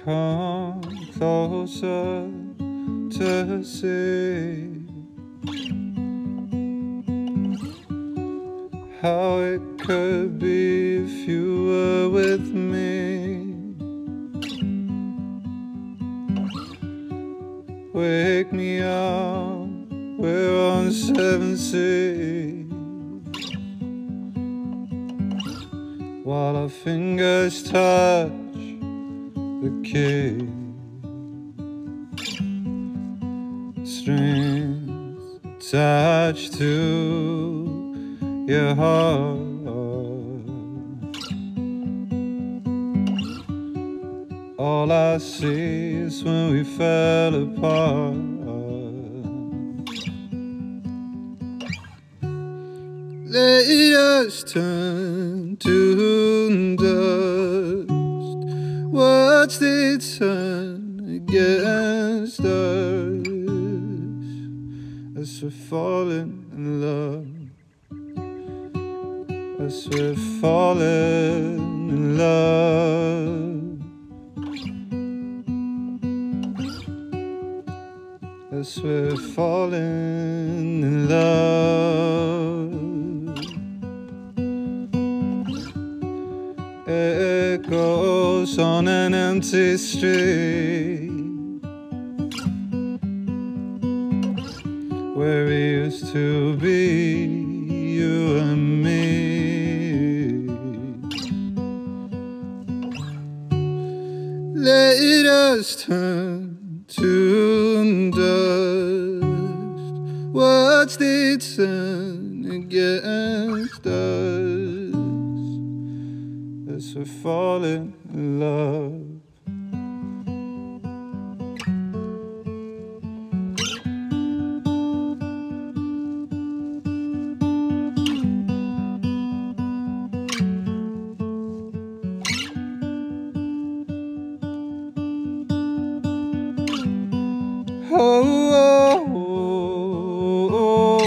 come closer to see how it could be if you were with me. Wake me up, we're on 7 seas, while our fingers touch the key. Strings attached to your heart. All I see is when we fell apart. Let us turn to dust. Watch they turn against us as we're falling in love. As we're falling in love. As we're falling in love. Echoes on an empty street, where we used to be, you and me. Let us turn to dust. Watch they turn against us as we're falling in love. Oh, oh, oh,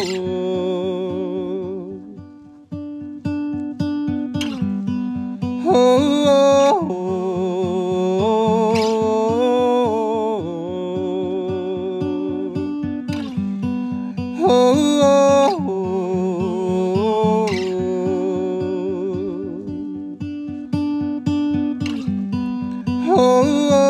oh, oh, oh, oh, oh.